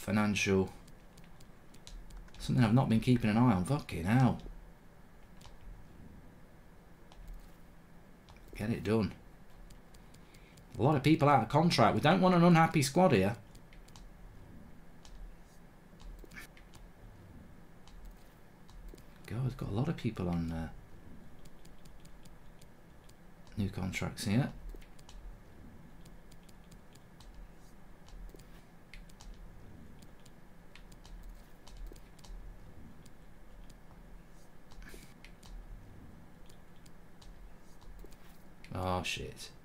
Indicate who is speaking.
Speaker 1: financial. Something I've not been keeping an eye on. Fucking hell. Get it done. A lot of people out of contract. We don't want an unhappy squad here. God, we've got a lot of people on new contracts here. Oh shit.